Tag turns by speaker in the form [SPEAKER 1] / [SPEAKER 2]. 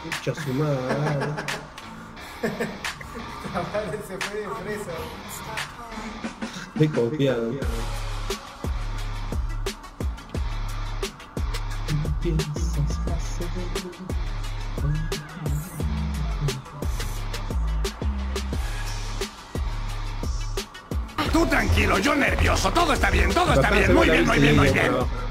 [SPEAKER 1] Mucha su madre.
[SPEAKER 2] La madre se fue de preso.
[SPEAKER 1] Estoy confiado.
[SPEAKER 3] Tú tranquilo, yo nervioso. Todo está bien, muy bien, muy bien, muy bien.